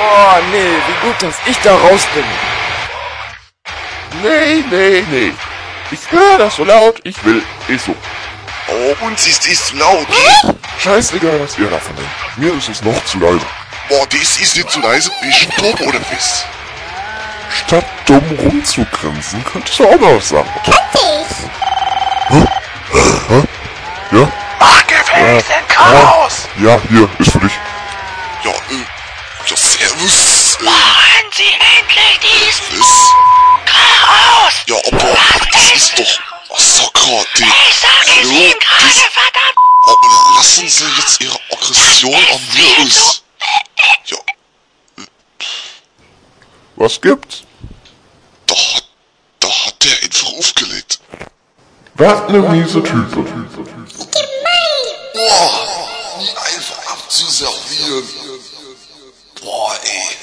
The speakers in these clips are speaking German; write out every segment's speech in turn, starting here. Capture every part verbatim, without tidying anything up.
Oh, nee, wie gut, dass ich da raus bin. Nee, nee, nee. Ich höre das so laut, ich will, ist so. Oh, uns ist es zu laut. Scheißegal, was ihr davon denkt. Mir ist es noch zu leise. Boah, das ist nicht zu leise. Bist du dumm oder was? Statt dumm rumzugrinsen, könntest du auch mal was sagen. Hä? Hä? Ja? Ach, gefälligst den Chaos! Ja, hier, ist für dich. Ja, äh, ja, servus. Äh, Machen Sie endlich diesen was? Chaos! Ja, aber das ist doch Massaker, die... Ich sag es Hallo, Ihnen gerade, das- verdammt! Aber lassen Sie jetzt Ihre Aggression an mir aus. Ja, Was gibt's? da hat, da hat der einfach aufgelegt. Was ne miese Type. Boah, nie einfach abzuservieren. Boah, ey.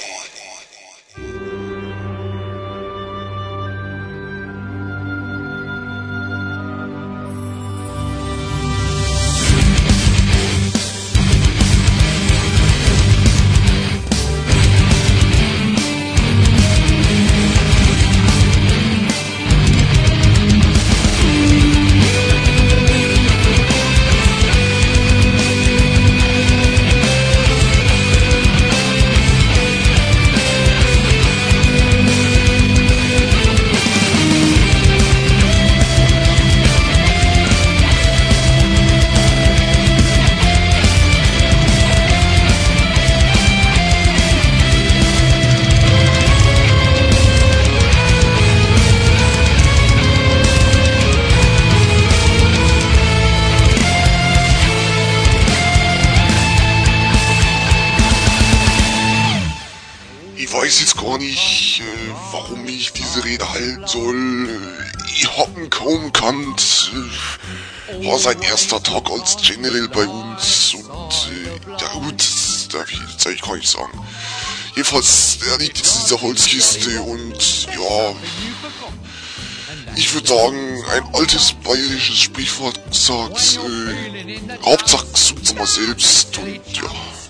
Ich weiß jetzt gar nicht, äh, warum ich diese Rede halten soll. Äh, ich hab ihn kaum kannt. Äh, war sein erster Tag als General bei uns und äh, ja gut, das darf ich jetzt eigentlich gar nicht sagen. Jedenfalls, er liegt jetzt in dieser Holzkiste und ja, ich würde sagen, ein altes bayerisches Sprichwort sagt, äh, Hauptsache sucht's mal selbst und ja.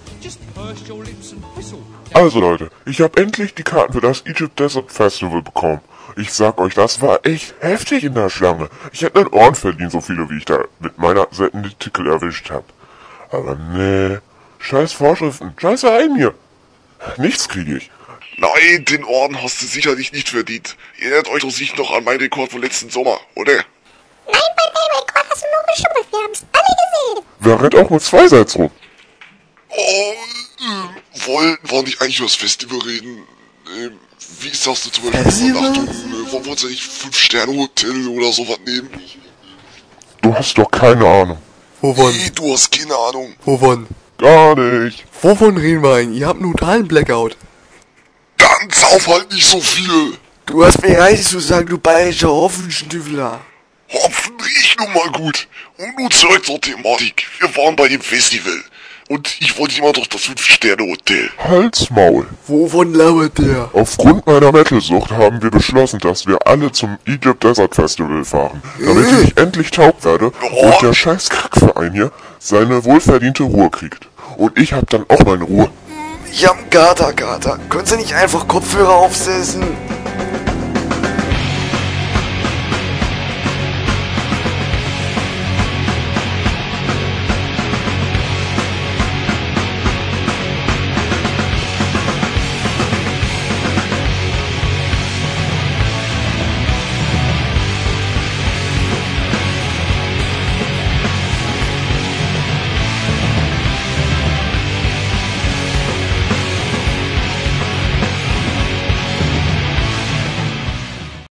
Also Leute, ich habe endlich die Karten für das Egypt Desert Festival bekommen. Ich sag euch, das war echt heftig in der Schlange. Ich hätte einen Ohren verdient, so viele wie ich da mit meiner Titel erwischt habe. Aber nee, scheiß Vorschriften, scheiße ein hier. Nichts kriege ich. Nein, den Orden hast du sicherlich nicht verdient. Ihr erinnert euch doch sicher noch an meinen Rekord von letzten Sommer, oder? Nein, mein Rekord hast du nur geschummelt. Wir haben's alle gesehen. Wer rennt auch mit zwei Seits rum? Oh, äh, wollen wir nicht eigentlich über das Festival reden? Ähm, wie ist das denn zum Beispiel mit Übernachtung? Äh, wollen wir uns ja nicht fünf Sterne Hotel oder sowas nehmen? Du hast doch keine Ahnung. Wovon? Nee, du hast keine Ahnung. Wovon? Gar nicht. Wovon reden wir eigentlich? Ihr habt einen totalen Blackout. Dann sauf halt nicht so viel. Du hast mir reicht zu sagen, du bayerischer Hoffenstüffler. Hopfen riecht nun mal gut. Und nun zurück zur Thematik. Wir waren bei dem Festival. Und ich wollte immer doch das fünf Sterne Hotel. Halsmaul. Wovon labert der? Aufgrund meiner Metal-Sucht haben wir beschlossen, dass wir alle zum Egypt Desert Festival fahren, damit ich endlich taub werde und der scheiß Kackverein hier seine wohlverdiente Ruhe kriegt. Und ich hab dann auch meine Ruhe. Ich hab einen Kater, Kater. Könntest du nicht einfach Kopfhörer aufsetzen?